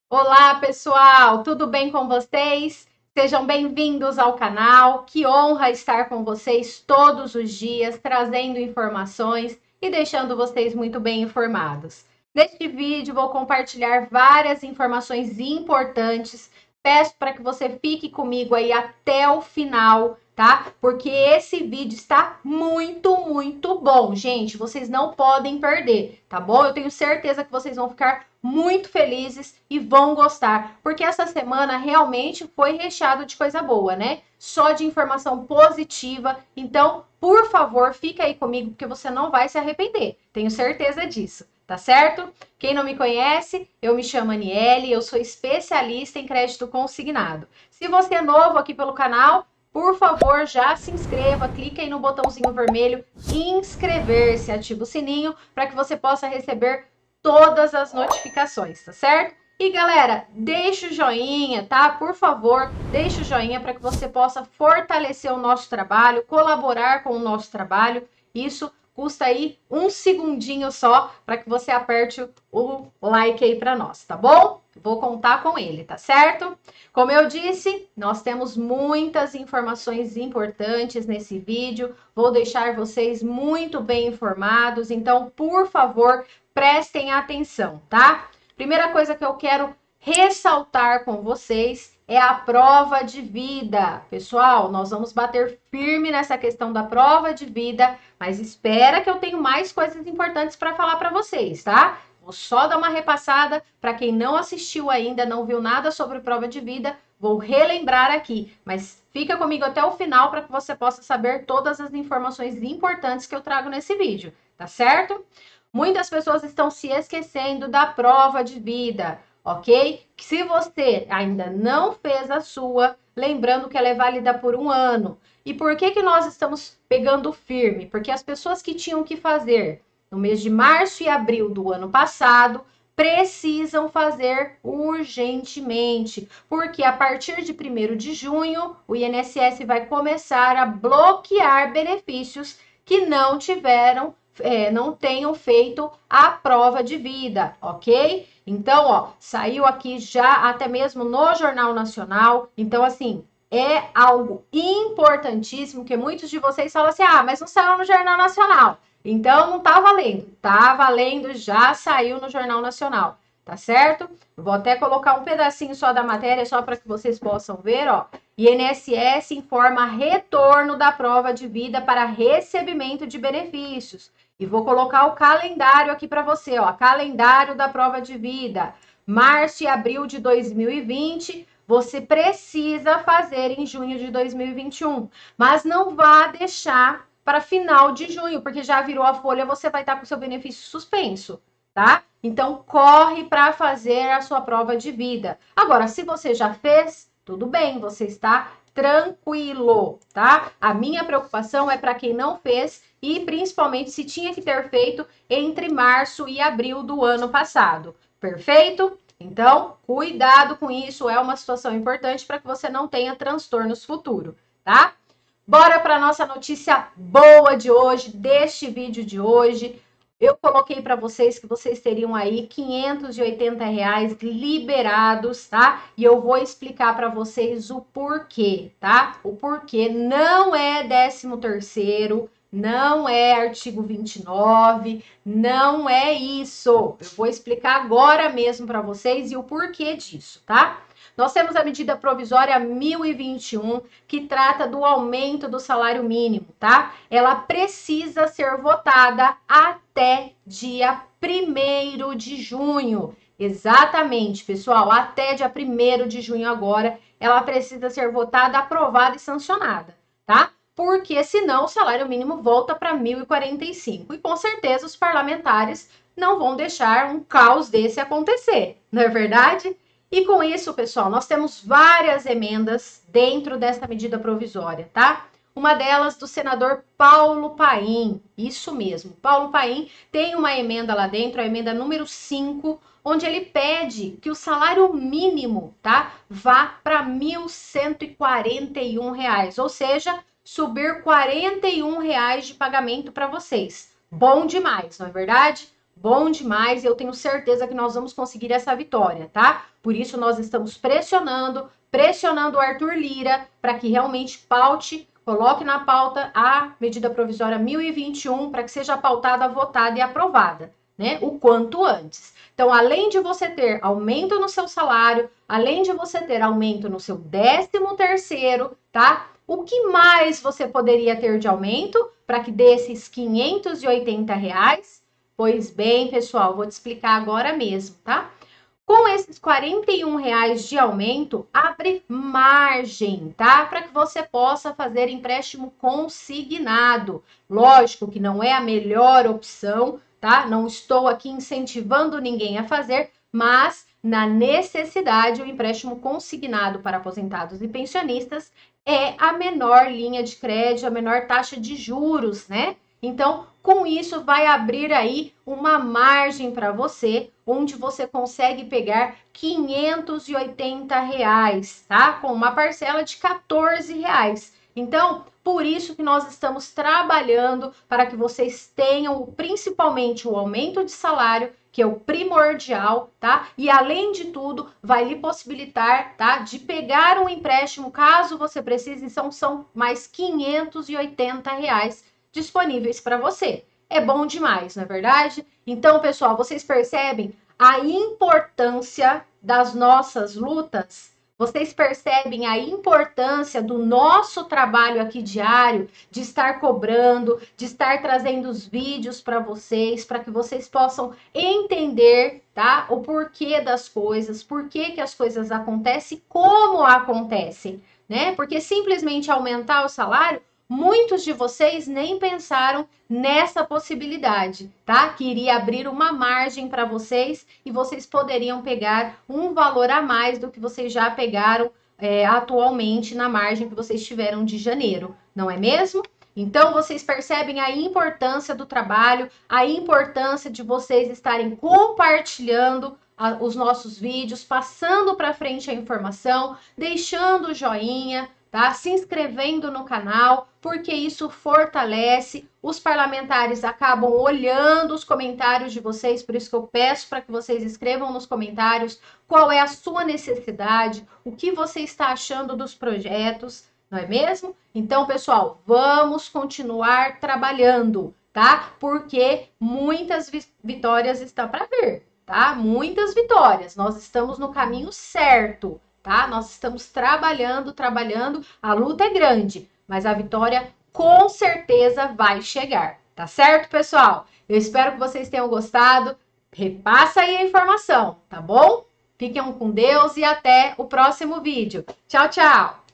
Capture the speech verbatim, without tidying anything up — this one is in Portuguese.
Olá, pessoal, tudo bem com vocês? Sejam bem-vindos ao canal. Que honra estar com vocês todos os dias, trazendo informações e deixando vocês muito bem informados. Neste vídeo, vou compartilhar várias informações importantes. Peço para que você fique comigo aí até o final, tá? Porque esse vídeo está muito, muito bom, gente. Vocês não podem perder, tá bom? Eu tenho certeza que vocês vão ficar muito felizes e vão gostar, porque essa semana realmente foi recheado de coisa boa, né? Só de informação positiva. Então, por favor, fica aí comigo, porque você não vai se arrepender. Tenho certeza disso, tá certo? Quem não me conhece, eu me chamo Aniele, eu sou especialista em crédito consignado. Se você é novo aqui pelo canal, por favor, já se inscreva, clique aí no botãozinho vermelho inscrever-se, ativa o sininho para que você possa receber todas as notificações, tá certo? E galera, deixa o joinha, tá? Por favor, deixa o joinha para que você possa fortalecer o nosso trabalho, colaborar com o nosso trabalho. Isso custa aí um segundinho só para que você aperte o like aí para nós, tá bom? Vou contar com ele, tá certo? Como eu disse, nós temos muitas informações importantes nesse vídeo. Vou deixar vocês muito bem informados, então, por favor, prestem atenção, tá? Primeira coisa que eu quero ressaltar com vocês é a prova de vida. Pessoal, nós vamos bater firme nessa questão da prova de vida, mas espera que eu tenho mais coisas importantes para falar para vocês, tá? Vou só dar uma repassada para quem não assistiu ainda, não viu nada sobre prova de vida, vou relembrar aqui, mas fica comigo até o final para que você possa saber todas as informações importantes que eu trago nesse vídeo, tá certo? Muitas pessoas estão se esquecendo da prova de vida, ok? Se você ainda não fez a sua, lembrando que ela é válida por um ano. E por que que nós estamos pegando firme? Porque as pessoas que tinham que fazer no mês de março e abril do ano passado precisam fazer urgentemente, porque a partir de primeiro de junho o I N S S vai começar a bloquear benefícios que não tiveram É, não tenham feito a prova de vida, ok? Então, ó, saiu aqui já até mesmo no Jornal Nacional. Então, assim, é algo importantíssimo que muitos de vocês falam assim: ah, mas não saiu no Jornal Nacional. Então, não tá valendo. Tá valendo, já saiu no Jornal Nacional, tá certo? Vou até colocar um pedacinho só da matéria, só para que vocês possam ver, ó. I N S S informa retorno da prova de vida para recebimento de benefícios. E vou colocar o calendário aqui para você, ó, calendário da prova de vida. Março e abril de dois mil e vinte, você precisa fazer em junho de dois mil e vinte e um, mas não vá deixar para final de junho, porque já virou a folha, você vai estar com seu benefício suspenso, tá? Então corre para fazer a sua prova de vida. Agora, se você já fez, tudo bem, você está tranquilo, tá? A minha preocupação é para quem não fez e principalmente se tinha que ter feito entre março e abril do ano passado. Perfeito? Então, cuidado com isso, é uma situação importante para que você não tenha transtornos futuros, tá? Bora para nossa notícia boa de hoje, deste vídeo de hoje. Eu coloquei para vocês que vocês teriam aí quinhentos e oitenta reais liberados, tá? E eu vou explicar para vocês o porquê, tá? O porquê não é décimo terceiro, não é artigo vinte e nove, não é isso. Eu vou explicar agora mesmo para vocês e o porquê disso, tá? Nós temos a medida provisória mil e vinte e um, que trata do aumento do salário mínimo, tá? Ela precisa ser votada até dia primeiro de junho. Exatamente, pessoal, até dia primeiro de junho agora, ela precisa ser votada, aprovada e sancionada, tá? Porque senão o salário mínimo volta para mil e quarenta e cinco. E com certeza os parlamentares não vão deixar um caos desse acontecer, não é verdade? E com isso, pessoal, nós temos várias emendas dentro dessa medida provisória, tá? Uma delas do senador Paulo Paim, isso mesmo. Paulo Paim tem uma emenda lá dentro, a emenda número cinco, onde ele pede que o salário mínimo, tá, vá para mil cento e quarenta e um reais, ou seja, subir quarenta e um reais de pagamento para vocês. Bom demais, não é verdade? bom demais, eu tenho certeza que nós vamos conseguir essa vitória, tá? Por isso nós estamos pressionando, pressionando o Arthur Lira para que realmente paute, coloque na pauta a medida provisória mil e vinte e um para que seja pautada, votada e aprovada, né? O quanto antes. Então, além de você ter aumento no seu salário, além de você ter aumento no seu décimo terceiro, tá? O que mais você poderia ter de aumento para que dê esses quinhentos e oitenta reais? Pois bem, pessoal, vou te explicar agora mesmo, tá? Com esses quarenta e um reais de aumento, abre margem, tá? Para que você possa fazer empréstimo consignado. Lógico que não é a melhor opção, tá? Não estou aqui incentivando ninguém a fazer, mas na necessidade, o empréstimo consignado para aposentados e pensionistas é a menor linha de crédito, a menor taxa de juros, né? Então, com isso, vai abrir aí uma margem para você, onde você consegue pegar quinhentos e oitenta reais, tá? Com uma parcela de quatorze reais. Então, por isso que nós estamos trabalhando para que vocês tenham principalmente o aumento de salário, que é o primordial, tá? E além de tudo, vai lhe possibilitar, tá? De pegar um empréstimo, caso você precise, são, são mais quinhentos e oitenta reais disponíveis para você. É bom demais, não é verdade? Então, pessoal, vocês percebem a importância das nossas lutas? Vocês percebem a importância do nosso trabalho aqui diário, de estar cobrando, de estar trazendo os vídeos para vocês, para que vocês possam entender, tá? O porquê das coisas, por que que as coisas acontecem, como acontecem, né? Porque simplesmente aumentar o salário, muitos de vocês nem pensaram nessa possibilidade, tá? Que iria abrir uma margem para vocês e vocês poderiam pegar um valor a mais do que vocês já pegaram é, atualmente na margem que vocês tiveram de janeiro, não é mesmo? Então, vocês percebem a importância do trabalho, a importância de vocês estarem compartilhando a, os nossos vídeos, passando para frente a informação, deixando o joinha, tá? Se inscrevendo no canal, porque isso fortalece. Os parlamentares acabam olhando os comentários de vocês, por isso que eu peço para que vocês escrevam nos comentários qual é a sua necessidade, o que você está achando dos projetos, não é mesmo? Então, pessoal, vamos continuar trabalhando, tá? Porque muitas vitórias estão para vir, tá? Muitas vitórias. Nós estamos no caminho certo. Tá? Nós estamos trabalhando, trabalhando, a luta é grande, mas a vitória com certeza vai chegar, tá certo, pessoal? Eu espero que vocês tenham gostado, repassa aí a informação, tá bom? Fiquem com Deus e até o próximo vídeo. Tchau, tchau!